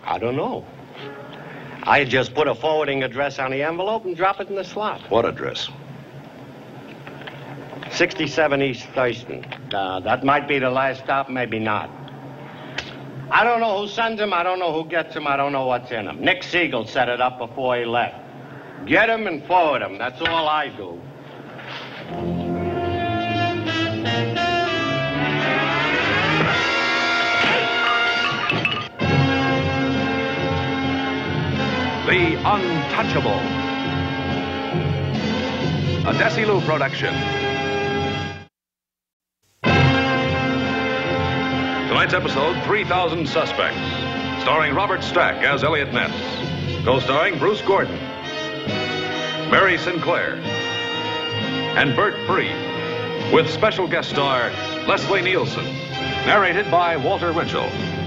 I don't know. I just put a forwarding address on the envelope and drop it in the slot. What address? 67 East Thurston. That might be the last stop, maybe not. I don't know who sends them, I don't know who gets them, I don't know what's in them. Nick Siegel set it up before he left. Get them and forward them, that's all I do. The Untouchable, a Desilu production. Tonight's episode, 3,000 Suspects, starring Robert Stack as Eliot Ness, co-starring Bruce Gordon, Mary Sinclair, and Burt with special guest star Leslie Nielsen, narrated by Walter Winchell.